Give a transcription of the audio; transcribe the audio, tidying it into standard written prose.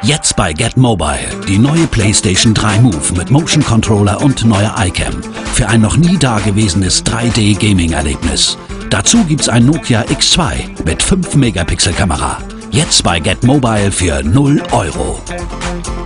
Jetzt bei Get Mobile. Die neue PlayStation 3 Move mit Motion Controller und neuer iCam. Für ein noch nie dagewesenes 3D-Gaming-Erlebnis. Dazu gibt's ein Nokia X2 mit 5 Megapixel Kamera. Jetzt bei Get Mobile für 0 €.